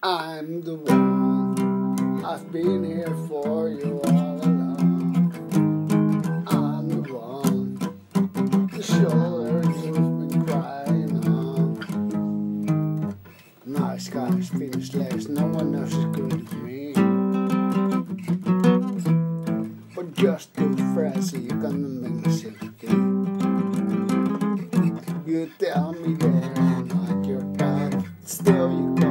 I'm the one. I've been here for you all along. I'm the one. The shoulder you've been crying on. Nice guys finished last. No one else is good as me. But just too fresh, you're gonna make me sick again. You tell me that I'm not your type. Still you go.